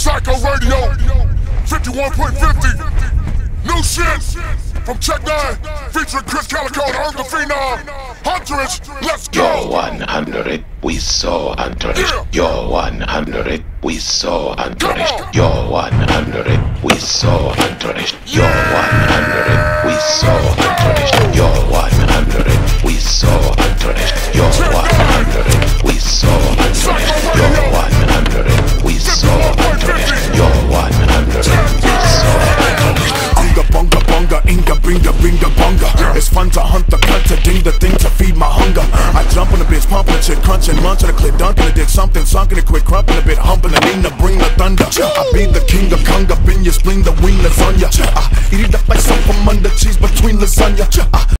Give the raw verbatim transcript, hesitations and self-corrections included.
Psycho Radio, fifty-one point fifty. New shit from Check Nine, featuring Chris Calico and Earth the Phenom. Hunterage, let's go. You're one hundred, we so under it. Yeah. You're one hundred, we so under it. You're one hundred, we so under it. You're one hundred, we so under it. You're one hundred, we so under it. You're one hundred, we so under it. You're one hundred, we so under it. You're one hundred, we so under it. Unga bunga bunga, inga binga binga bunga. It's fun to hunt the cut, to ding the thing, to feed my hunger. I jump on the bitch, pumping the chick, crunching, munching the clip, dunking the dick, something sunken it quick, crumping a bit, humping the Nina, bring the thunder. I be the king of conga, bin your spleen, the wing lasagna. I eat it up like some from under cheese between lasagna. I